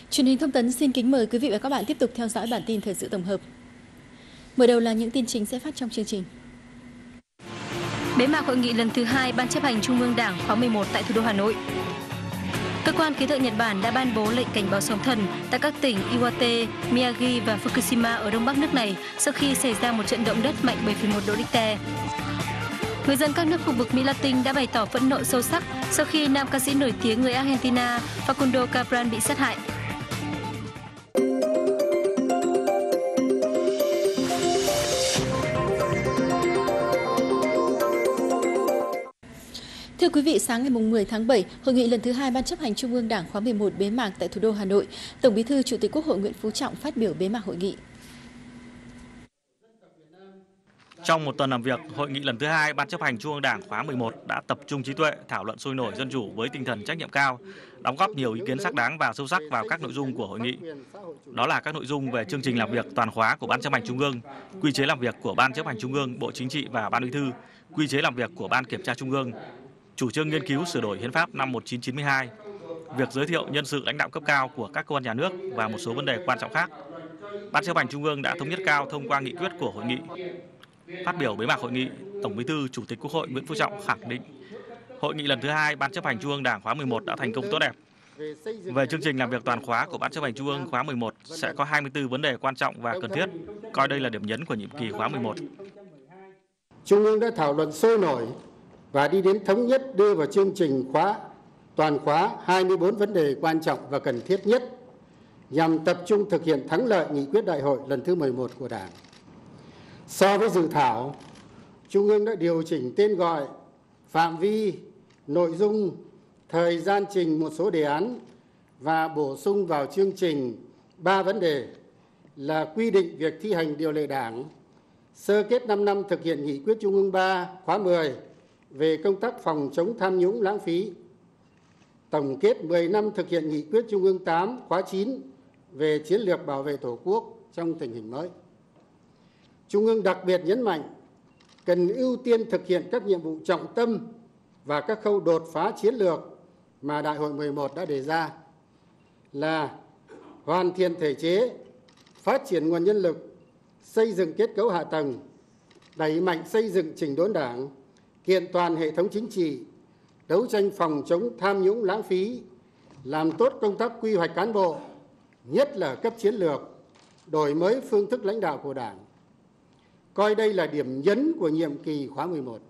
Truyền hình Thông tấn xin kính mời quý vị và các bạn tiếp tục theo dõi bản tin thời sự tổng hợp. Mở đầu là những tin chính sẽ phát trong chương trình. Bế mạc hội nghị lần thứ 2 Ban chấp hành Trung ương Đảng khóa 11 tại thủ đô Hà Nội. Cơ quan khí tượng Nhật Bản đã ban bố lệnh cảnh báo sóng thần tại các tỉnh Iwate, Miyagi và Fukushima ở đông bắc nước này sau khi xảy ra một trận động đất mạnh 7,1 độ Richter. Người dân các nước khu vực Mỹ Latin đã bày tỏ phẫn nộ sâu sắc sau khi nam ca sĩ nổi tiếng người Argentina Facundo Cabral bị sát hại. Thưa quý vị, sáng ngày 10 tháng 7, hội nghị lần thứ 2 Ban chấp hành Trung ương Đảng khóa 11 bế mạc tại thủ đô Hà Nội. Tổng Bí thư Chủ tịch Quốc hội Nguyễn Phú Trọng phát biểu bế mạc hội nghị. Trong một tuần làm việc, hội nghị lần thứ 2 Ban chấp hành Trung ương Đảng khóa 11 đã tập trung trí tuệ, thảo luận sôi nổi dân chủ với tinh thần trách nhiệm cao, đóng góp nhiều ý kiến xác đáng và sâu sắc vào các nội dung của hội nghị. Đó là các nội dung về chương trình làm việc toàn khóa của Ban chấp hành Trung ương, quy chế làm việc của Ban chấp hành Trung ương, Bộ Chính trị và Ban Bí thư, quy chế làm việc của Ban Kiểm tra Trung ương, chủ trương nghiên cứu sửa đổi hiến pháp năm 1992, việc giới thiệu nhân sự lãnh đạo cấp cao của các cơ quan nhà nước và một số vấn đề quan trọng khác. Ban chấp hành Trung ương đã thống nhất cao thông qua nghị quyết của hội nghị. Phát biểu bế mạc hội nghị, Tổng Bí thư Chủ tịch Quốc hội Nguyễn Phú Trọng khẳng định hội nghị lần thứ 2 Ban chấp hành Trung ương Đảng khóa 11 đã thành công tốt đẹp. Về chương trình làm việc toàn khóa của Ban chấp hành Trung ương khóa 11 sẽ có 24 vấn đề quan trọng và cần thiết, coi đây là điểm nhấn của nhiệm kỳ khóa 11. Trung ương đã thảo luận sôi nổi và đi đến thống nhất đưa vào chương trình toàn khóa 24 vấn đề quan trọng và cần thiết nhất nhằm tập trung thực hiện thắng lợi nghị quyết đại hội lần thứ 11 của Đảng. So với dự thảo, Trung ương đã điều chỉnh tên gọi, phạm vi, nội dung, thời gian trình một số đề án và bổ sung vào chương trình 3 vấn đề là quy định việc thi hành điều lệ Đảng, sơ kết 5 năm thực hiện nghị quyết Trung ương 3 khóa 10 về công tác phòng chống tham nhũng lãng phí, tổng kết 10 năm thực hiện nghị quyết Trung ương 8 khóa 9 về chiến lược bảo vệ Tổ quốc trong tình hình mới. Trung ương đặc biệt nhấn mạnh cần ưu tiên thực hiện các nhiệm vụ trọng tâm và các khâu đột phá chiến lược mà Đại hội 11 đã đề ra là hoàn thiện thể chế, phát triển nguồn nhân lực, xây dựng kết cấu hạ tầng, đẩy mạnh xây dựng chỉnh đốn Đảng, kiện toàn hệ thống chính trị, đấu tranh phòng chống tham nhũng lãng phí, làm tốt công tác quy hoạch cán bộ, nhất là cấp chiến lược, đổi mới phương thức lãnh đạo của Đảng. Coi đây là điểm nhấn của nhiệm kỳ khóa 11.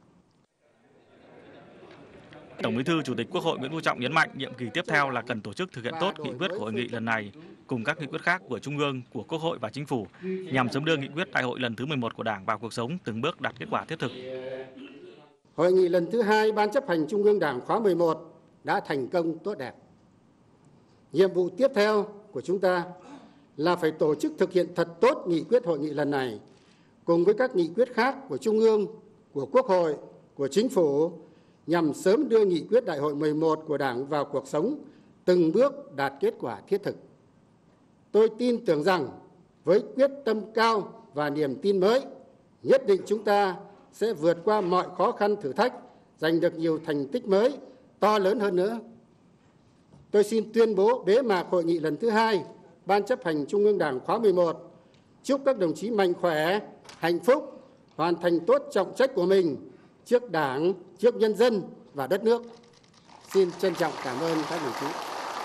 Tổng Bí thư Chủ tịch Quốc hội Nguyễn Phú Trọng nhấn mạnh nhiệm kỳ tiếp theo là cần tổ chức thực hiện tốt nghị quyết của hội nghị lần này cùng các nghị quyết khác của Trung ương, của Quốc hội và Chính phủ nhằm sớm đưa nghị quyết đại hội lần thứ 11 của Đảng vào cuộc sống, từng bước đạt kết quả thiết thực. Hội nghị lần thứ 2 Ban chấp hành Trung ương Đảng khóa 11 đã thành công tốt đẹp. Nhiệm vụ tiếp theo của chúng ta là phải tổ chức thực hiện thật tốt nghị quyết hội nghị lần này cùng với các nghị quyết khác của Trung ương, của Quốc hội, của Chính phủ nhằm sớm đưa nghị quyết đại hội 11 của Đảng vào cuộc sống, từng bước đạt kết quả thiết thực. Tôi tin tưởng rằng với quyết tâm cao và niềm tin mới, nhất định chúng ta sẽ vượt qua mọi khó khăn thử thách, giành được nhiều thành tích mới, to lớn hơn nữa. Tôi xin tuyên bố bế mạc hội nghị lần thứ 2 Ban chấp hành Trung ương Đảng khóa 11. Chúc các đồng chí mạnh khỏe, hạnh phúc, hoàn thành tốt trọng trách của mình trước Đảng, trước nhân dân và đất nước. Xin trân trọng cảm ơn các đồng chí.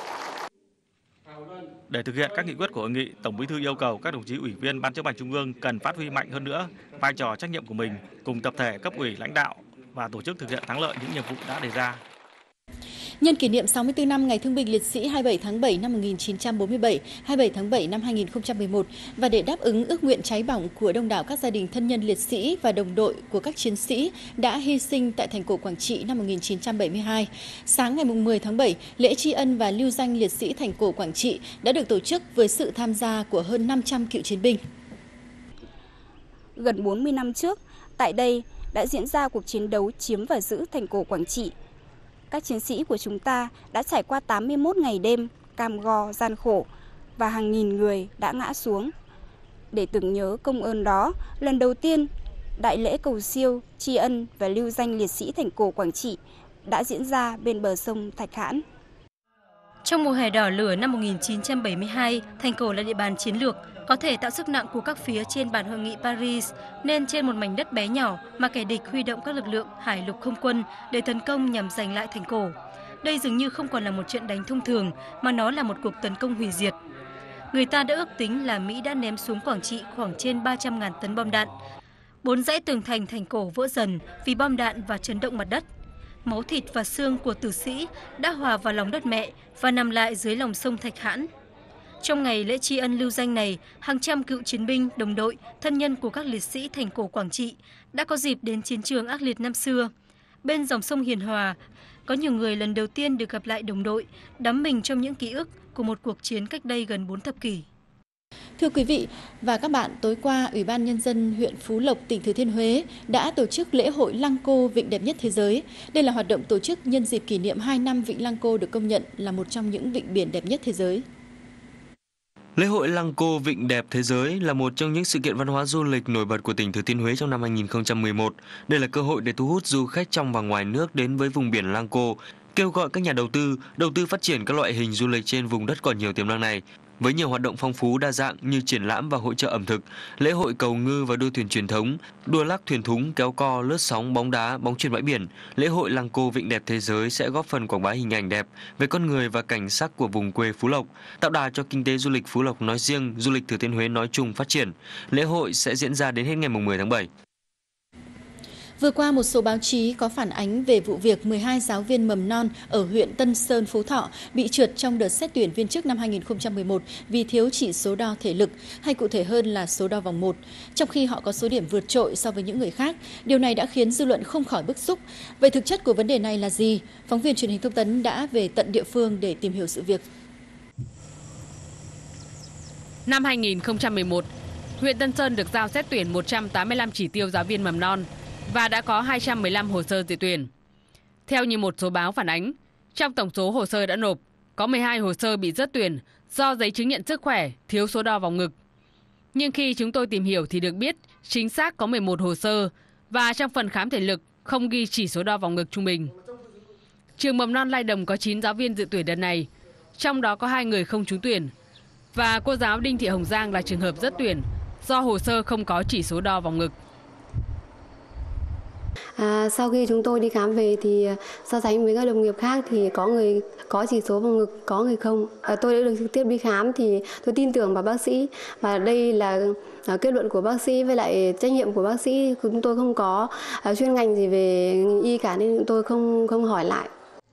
Để thực hiện các nghị quyết của hội nghị, Tổng Bí thư yêu cầu các đồng chí ủy viên Ban chấp hành Trung ương cần phát huy mạnh hơn nữa vai trò trách nhiệm của mình cùng tập thể cấp ủy lãnh đạo và tổ chức thực hiện thắng lợi những nhiệm vụ đã đề ra. Nhân kỷ niệm 64 năm Ngày Thương binh Liệt sĩ 27 tháng 7 năm 1947, 27 tháng 7 năm 2011 và để đáp ứng ước nguyện cháy bỏng của đông đảo các gia đình thân nhân liệt sĩ và đồng đội của các chiến sĩ đã hy sinh tại thành cổ Quảng Trị năm 1972, sáng ngày 10 tháng 7, lễ tri ân và lưu danh liệt sĩ thành cổ Quảng Trị đã được tổ chức với sự tham gia của hơn 500 cựu chiến binh. Gần 40 năm trước, tại đây đã diễn ra cuộc chiến đấu chiếm và giữ thành cổ Quảng Trị. Các chiến sĩ của chúng ta đã trải qua 81 ngày đêm, cam go, gian khổ và hàng nghìn người đã ngã xuống. Để tưởng nhớ công ơn đó, lần đầu tiên, đại lễ cầu siêu, tri ân và lưu danh liệt sĩ thành cổ Quảng Trị đã diễn ra bên bờ sông Thạch Hãn. Trong mùa hè đỏ lửa năm 1972, thành cổ là địa bàn chiến lược, có thể tạo sức nặng của các phía trên bản hội nghị Paris, nên trên một mảnh đất bé nhỏ mà kẻ địch huy động các lực lượng hải lục không quân để tấn công nhằm giành lại thành cổ. Đây dường như không còn là một trận đánh thông thường, mà nó là một cuộc tấn công hủy diệt. Người ta đã ước tính là Mỹ đã ném xuống Quảng Trị khoảng trên 300.000 tấn bom đạn. 4 dãy tường thành thành cổ vỡ dần vì bom đạn và chấn động mặt đất. Máu thịt và xương của tử sĩ đã hòa vào lòng đất mẹ và nằm lại dưới lòng sông Thạch Hãn. Trong ngày lễ tri ân lưu danh này, hàng trăm cựu chiến binh, đồng đội, thân nhân của các liệt sĩ thành cổ Quảng Trị đã có dịp đến chiến trường ác liệt năm xưa. Bên dòng sông Hiền Hòa, có nhiều người lần đầu tiên được gặp lại đồng đội, đắm mình trong những ký ức của một cuộc chiến cách đây gần 4 thập kỷ. Thưa quý vị và các bạn, tối qua, Ủy ban Nhân dân huyện Phú Lộc, tỉnh Thừa Thiên Huế đã tổ chức lễ hội Lăng Cô Vịnh đẹp nhất thế giới. Đây là hoạt động tổ chức nhân dịp kỷ niệm 2 năm Vịnh Lăng Cô được công nhận là một trong những vịnh biển đẹp nhất thế giới. Lễ hội Lăng Cô Vịnh đẹp thế giới là một trong những sự kiện văn hóa du lịch nổi bật của tỉnh Thừa Thiên Huế trong năm 2011. Đây là cơ hội để thu hút du khách trong và ngoài nước đến với vùng biển Lăng Cô, kêu gọi các nhà đầu tư phát triển các loại hình du lịch trên vùng đất còn nhiều tiềm năng này. Với nhiều hoạt động phong phú đa dạng như triển lãm và hội chợ ẩm thực, lễ hội cầu ngư và đua thuyền truyền thống, đua lắc thuyền thúng, kéo co, lướt sóng, bóng đá, bóng chuyền bãi biển, lễ hội Lăng Cô Vịnh đẹp thế giới sẽ góp phần quảng bá hình ảnh đẹp về con người và cảnh sắc của vùng quê Phú Lộc, tạo đà cho kinh tế du lịch Phú Lộc nói riêng, du lịch Thừa Thiên Huế nói chung phát triển. Lễ hội sẽ diễn ra đến hết ngày 10 tháng 7. Vừa qua, một số báo chí có phản ánh về vụ việc 12 giáo viên mầm non ở huyện Tân Sơn, Phú Thọ bị trượt trong đợt xét tuyển viên chức năm 2011 vì thiếu chỉ số đo thể lực, hay cụ thể hơn là số đo vòng 1, trong khi họ có số điểm vượt trội so với những người khác. Điều này đã khiến dư luận không khỏi bức xúc. Vậy thực chất của vấn đề này là gì? Phóng viên truyền hình Thông tấn đã về tận địa phương để tìm hiểu sự việc. Năm 2011, huyện Tân Sơn được giao xét tuyển 185 chỉ tiêu giáo viên mầm non và đã có 215 hồ sơ dự tuyển. Theo như một số báo phản ánh, trong tổng số hồ sơ đã nộp, có 12 hồ sơ bị rớt tuyển do giấy chứng nhận sức khỏe thiếu số đo vòng ngực. Nhưng khi chúng tôi tìm hiểu thì được biết chính xác có 11 hồ sơ và trong phần khám thể lực không ghi chỉ số đo vòng ngực trung bình. Trường mầm non Lai Đồng có 9 giáo viên dự tuyển đợt này, trong đó có 2 người không trúng tuyển. Và cô giáo Đinh Thị Hồng Giang là trường hợp rớt tuyển do hồ sơ không có chỉ số đo vòng ngực. Sau khi chúng tôi đi khám về thì so sánh với các đồng nghiệp khác thì có người có chỉ số vòng ngực, có người không. Tôi đã được trực tiếp đi khám thì tôi tin tưởng vào bác sĩ và đây là kết luận của bác sĩ với lại trách nhiệm của bác sĩ. Chúng tôi không có chuyên ngành gì về y cả nên tôi không hỏi lại.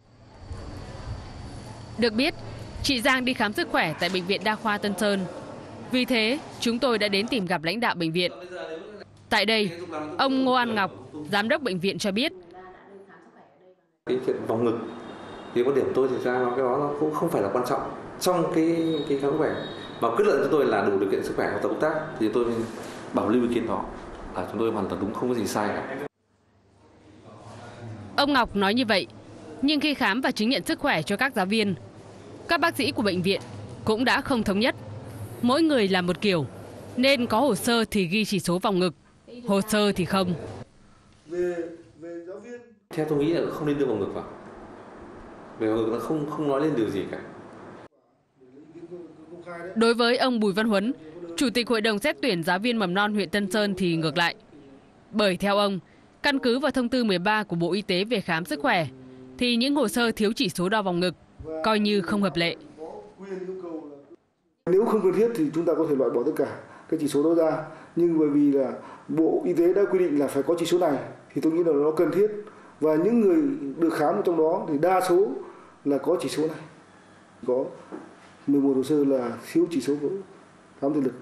Được biết, chị Giang đi khám sức khỏe tại Bệnh viện Đa khoa Tân Sơn. Vì thế, chúng tôi đã đến tìm gặp lãnh đạo bệnh viện. Tại đây, ông Ngô An Ngọc, giám đốc bệnh viện cho biết. Cái chuyện vòng ngực thì có điểm tôi thì ra cái đó nó cũng không phải là quan trọng trong cái khám sức khỏe. Mà kết luận cho tôi là đủ điều kiện sức khỏe của công tác thì tôi bảo lưu ý kiến họ là chúng tôi hoàn toàn đúng, không có gì sai cả. Ông Ngọc nói như vậy, nhưng khi khám và chứng nhận sức khỏe cho các giáo viên, các bác sĩ của bệnh viện cũng đã không thống nhất. Mỗi người làm một kiểu, nên có hồ sơ thì ghi chỉ số vòng ngực, hồ sơ thì không. Theo tôi nghĩ là không nên đưa vòng ngực vào. Về vòng ngực nó không nói lên điều gì cả. Đối với ông Bùi Văn Huấn, Chủ tịch Hội đồng xét tuyển giáo viên mầm non huyện Tân Sơn thì ngược lại. Bởi theo ông, căn cứ vào thông tư 13 của Bộ Y tế về khám sức khỏe, thì những hồ sơ thiếu chỉ số đo vòng ngực coi như không hợp lệ. Nếu không cần thiết thì chúng ta có thể loại bỏ tất cả cái chỉ số đó ra. Nhưng bởi vì là Bộ Y tế đã quy định là phải có chỉ số này thì tôi nghĩ là nó cần thiết. Và những người được khám ở trong đó thì đa số là có chỉ số này. Có 11 hồ sơ là thiếu chỉ số khám thể lực.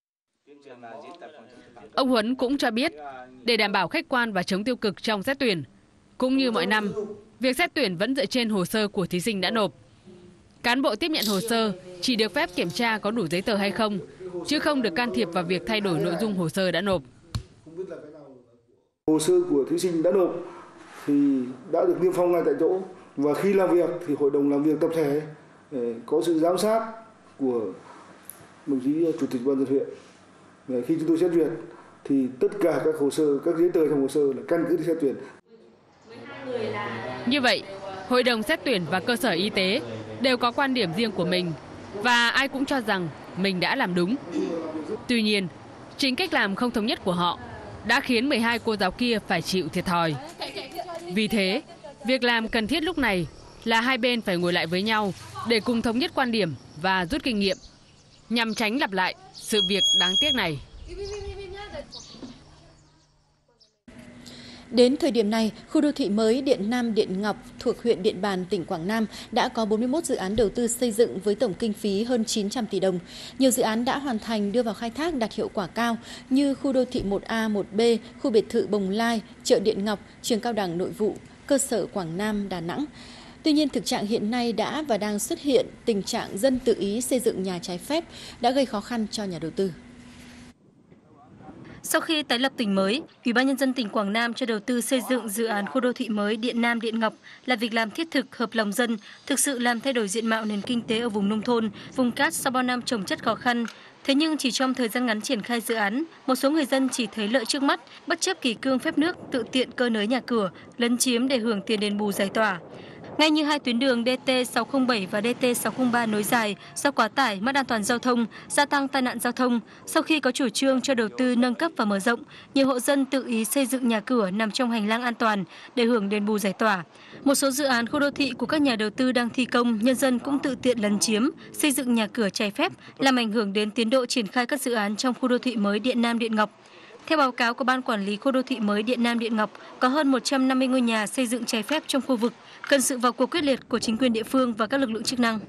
Ông Huấn cũng cho biết, để đảm bảo khách quan và chống tiêu cực trong xét tuyển, cũng như mọi năm, việc xét tuyển vẫn dựa trên hồ sơ của thí sinh đã nộp. Cán bộ tiếp nhận hồ sơ chỉ được phép kiểm tra có đủ giấy tờ hay không, chứ không được can thiệp vào việc thay đổi nội dung hồ sơ đã nộp. Hồ sơ của thí sinh đã nộp thì đã được niêm phong ngay tại chỗ, và khi làm việc thì hội đồng làm việc tập thể có sự giám sát của đồng chí Chủ tịch Ban dân huyện. Khi chúng tôi xét duyệt thì tất cả các hồ sơ, các giấy tờ trong hồ sơ là căn cứ để xét tuyển. Như vậy, Hội đồng xét tuyển và cơ sở y tế đều có quan điểm riêng của mình và ai cũng cho rằng mình đã làm đúng. Tuy nhiên, chính cách làm không thống nhất của họ đã khiến 12 cô giáo kia phải chịu thiệt thòi. Vì thế, việc làm cần thiết lúc này là hai bên phải ngồi lại với nhau để cùng thống nhất quan điểm và rút kinh nghiệm, nhằm tránh lặp lại sự việc đáng tiếc này. Đến thời điểm này, khu đô thị mới Điện Nam Điện Ngọc thuộc huyện Điện Bàn, tỉnh Quảng Nam đã có 41 dự án đầu tư xây dựng với tổng kinh phí hơn 900 tỷ đồng. Nhiều dự án đã hoàn thành đưa vào khai thác đạt hiệu quả cao như khu đô thị 1A, 1B, khu biệt thự Bồng Lai, chợ Điện Ngọc, trường cao đẳng nội vụ, cơ sở Quảng Nam, Đà Nẵng. Tuy nhiên, thực trạng hiện nay đã và đang xuất hiện tình trạng dân tự ý xây dựng nhà trái phép đã gây khó khăn cho nhà đầu tư. Sau khi tái lập tỉnh mới, Ủy ban Nhân dân tỉnh Quảng Nam cho đầu tư xây dựng dự án khu đô thị mới Điện Nam Điện Ngọc là việc làm thiết thực, hợp lòng dân, thực sự làm thay đổi diện mạo nền kinh tế ở vùng nông thôn, vùng cát sau bao năm trồng chất khó khăn. Thế nhưng chỉ trong thời gian ngắn triển khai dự án, một số người dân chỉ thấy lợi trước mắt, bất chấp kỷ cương phép nước, tự tiện cơi nới nhà cửa, lấn chiếm để hưởng tiền đền bù giải tỏa. Ngay như hai tuyến đường DT607 và DT603 nối dài do quá tải, mất an toàn giao thông, gia tăng tai nạn giao thông, sau khi có chủ trương cho đầu tư nâng cấp và mở rộng, nhiều hộ dân tự ý xây dựng nhà cửa nằm trong hành lang an toàn để hưởng đền bù giải tỏa. Một số dự án khu đô thị của các nhà đầu tư đang thi công, nhân dân cũng tự tiện lấn chiếm, xây dựng nhà cửa trái phép, làm ảnh hưởng đến tiến độ triển khai các dự án trong khu đô thị mới Điện Nam Điện Ngọc. Theo báo cáo của Ban Quản lý khu đô thị mới Điện Nam Điện Ngọc, có hơn 150 ngôi nhà xây dựng trái phép trong khu vực, cần sự vào cuộc quyết liệt của chính quyền địa phương và các lực lượng chức năng.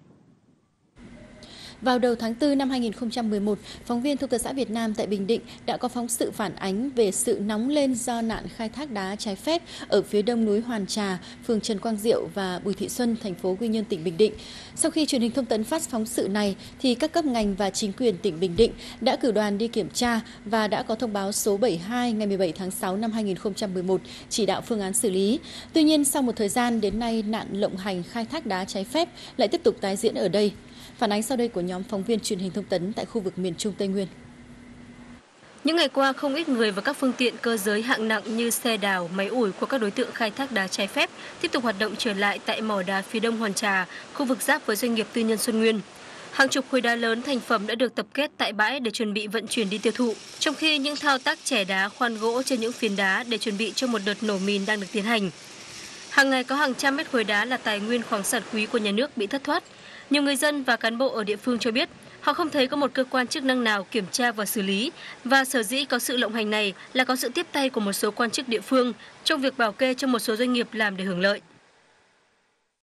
Vào đầu tháng 4 năm 2011, phóng viên Thông tấn xã Việt Nam tại Bình Định đã có phóng sự phản ánh về sự nóng lên do nạn khai thác đá trái phép ở phía đông núi Hoàn Trà, phường Trần Quang Diệu và Bùi Thị Xuân, thành phố Quy Nhơn, tỉnh Bình Định. Sau khi truyền hình thông tấn phát phóng sự này, thì các cấp ngành và chính quyền tỉnh Bình Định đã cử đoàn đi kiểm tra và đã có thông báo số 72 ngày 17 tháng 6 năm 2011 chỉ đạo phương án xử lý. Tuy nhiên, sau một thời gian đến nay, nạn lộng hành khai thác đá trái phép lại tiếp tục tái diễn ở đây. Phản ánh sau đây của nhóm phóng viên truyền hình thông tấn tại khu vực miền Trung Tây Nguyên. Những ngày qua, không ít người và các phương tiện cơ giới hạng nặng như xe đào, máy ủi của các đối tượng khai thác đá trái phép tiếp tục hoạt động trở lại tại mỏ đá phía đông Hoàn Trà, khu vực giáp với doanh nghiệp tư nhân Xuân Nguyên. Hàng chục khối đá lớn thành phẩm đã được tập kết tại bãi để chuẩn bị vận chuyển đi tiêu thụ, trong khi những thao tác chẻ đá, khoan gỗ trên những phiến đá để chuẩn bị cho một đợt nổ mìn đang được tiến hành. Hàng ngày có hàng trăm mét khối đá là tài nguyên khoáng sản quý của nhà nước bị thất thoát. Nhiều người dân và cán bộ ở địa phương cho biết họ không thấy có một cơ quan chức năng nào kiểm tra và xử lý, và sở dĩ có sự lộng hành này là có sự tiếp tay của một số quan chức địa phương trong việc bảo kê cho một số doanh nghiệp làm để hưởng lợi.